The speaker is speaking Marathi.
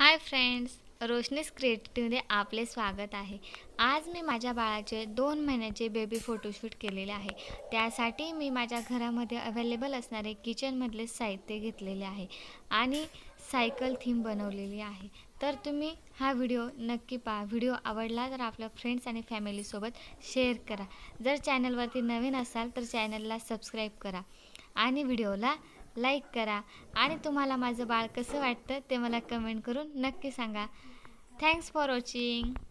हाय फ्रेंड्स, रोशनीज क्रिएटिव्हमध्ये आपले स्वागत आहे। आज मी माझ्या बाळाचे 2 महिन्याचे बेबी फोटोशूट केलेले आहे। त्यासाठी मी माझ्या घरामध्ये अवेलेबल असणारे किचनमधले साहित्य घेतलेले आहे आणि सायकल थीम बनवलेली आहे। तर तुम्ही हा व्हिडिओ नक्की पहा। व्हिडिओ आवडला तर आपल्या फ्रेंड्स आणि फॅमिलीसोबत शेअर करा। जर चॅनलवरती नवीन असाल तर चॅनलला सबस्क्राईब करा आणि व्हिडिओला लाईक करा आणि तुम्हाला माझं बाळ कसं वाटतं ते मला कमेंट करून नक्की सांगा। Thanks for watching.